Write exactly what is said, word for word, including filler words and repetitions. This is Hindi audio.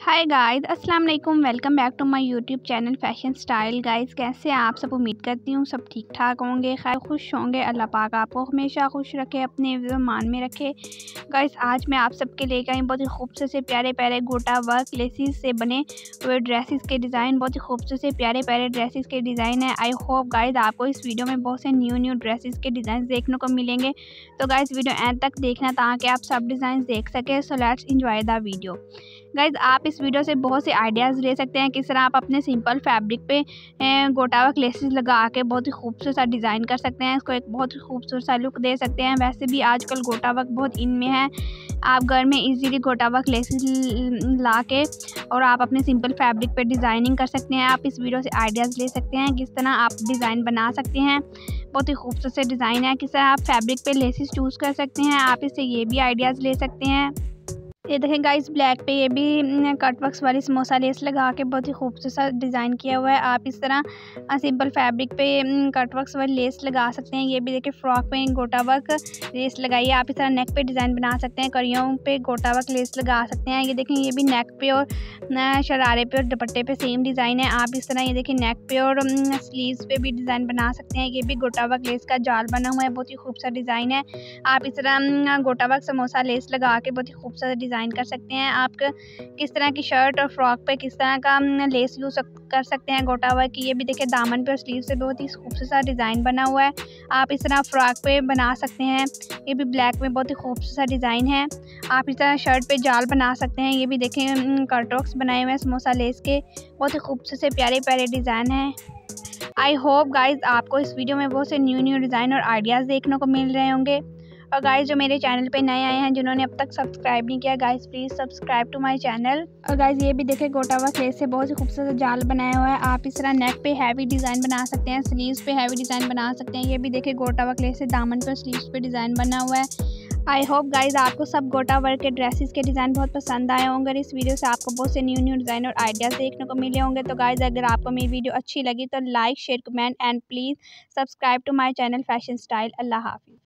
हाय गाइस, अस्सलाम वालेकुम। Welcome back to my YouTube channel fashion style. Guys कैसे हैं आप सब? उम्मीद करती हूँ सब ठीक ठाक होंगे, खैर खुश होंगे। अल्लाह पाक आपको हमेशा खुश रखे, अपने मान में रखे। गाइस आज मैं आप सबके लेकर आई बहुत ही खूबसूरत से प्यारे प्यारे गोटा वर्क लेसिस से बने हुए ड्रेसेस के डिज़ाइन। बहुत ही खूबसूरत से प्यारे प्यारे ड्रेसेस के डिज़ाइन है। आई होप गाइस आपको इस वीडियो में बहुत से न्यू न्यू ड्रेसेस के डिज़ाइन देखने को मिलेंगे। तो गाइस वीडियो एंड तक देखना ताकि आप सब डिज़ाइन देख सकें। So let's enjoy the video. Guys आप इस वीडियो से बहुत से आइडियाज़ ले सकते हैं किस तरह आप अपने सिंपल फैब्रिक पे गोटा वर्क लेसेस लगा के बहुत ही खूबसूरत सा डिज़ाइन कर सकते हैं। इसको एक बहुत ही खूबसूरत सा लुक दे सकते हैं। वैसे भी आजकल गोटा वर्क बहुत इन में है। आप घर में इजीली गोटा वर्क लेसेस ला के और आप अपने सिंपल फैब्रिक पे डिज़ाइनिंग कर सकते हैं। आप इस वीडियो से आइडियाज़ ले सकते हैं किस तरह आप डिज़ाइन बना सकते हैं। बहुत ही खूबसूरत से डिज़ाइन है। किस तरह आप फैब्रिक पे लेसेस चूज़ कर सकते हैं। आप इससे ये भी आइडियाज़ ले सकते हैं। ये देखें गाइस ब्लैक पे ये भी कट वर्क्स वाली समोसा लेस लगा के बहुत ही खूबसूरत सा डिज़ाइन किया हुआ है। आप इस तरह सिंपल फैब्रिक पे कट वर्क्स वाली लेस लगा सकते हैं। ये भी देखिए फ्रॉक पे गोटा वर्क लेस लगाइए। आप इस तरह नेक पे डिज़ाइन बना सकते हैं। करियों पे गोटा वर्क लेस लगा सकते हैं। ये देखें ये भी नेक पे और शरारे पे और दुपट्टे पे सेम डिज़ाइन है। आप इस तरह ये देखिए नेक पे और स्लीव्स पे भी डिज़ाइन बना सकते हैं। ये भी गोटा वर्क लेस का जाल बना हुआ है। बहुत ही खूबसूरत डिज़ाइन है। आप इस तरह गोटा वर्क समोसा लेस लगा के बहुत ही खूबसूरत डिज़ाइन कर सकते हैं। आप किस तरह की शर्ट और फ्रॉक पे किस तरह का लेस यूज कर सकते हैं गोटा वर्क की। ये भी देखिए दामन पे और स्लीव से बहुत ही खूबसूरत सा डिज़ाइन बना हुआ है। आप इस तरह फ्रॉक पे बना सकते हैं। ये भी ब्लैक में बहुत ही खूबसूरत सा डिज़ाइन है। आप इस तरह शर्ट पे जाल बना सकते हैं। ये भी देखें कटवर्क्स बनाए हुए हैं समोसा लेस के। बहुत ही खूबसूरत से प्यारे प्यारे डिज़ाइन है। आई होप गाइज आपको इस वीडियो में बहुत से न्यू न्यू डिज़ाइन और आइडियाज़ देखने को मिल रहे होंगे। और गाइस जो मेरे चैनल पे नए आए हैं जिन्होंने अब तक सब्सक्राइब नहीं किया, guys please subscribe to my channel. और गाइस ये भी देखें गोटा वर्क लेस से बहुत ही खूबसूरत जाल बनाया हुआ है। आप इस तरह नेक पे हैवी डिज़ाइन बना सकते हैं, स्लीव्स पे हैवी डिज़ाइन बना सकते हैं। ये भी देखें गोटा वर्क लेस से दामन पे स्लीव्स पे डिज़ाइन बना हुआ है। आई होप गाइज आपको सब गोटा वर्क के ड्रेसेस के डिज़ाइन बहुत पसंद आए होंगे। इस वीडियो से आपको बहुत से न्यू न्यू डिज़ाइन और आइडियाज़ देखने को मिले होंगे। तो गाइज अगर आपको मेरी वीडियो अच्छी लगी तो like share comment and please subscribe to my channel fashion style. अल्लाह हाफिज़।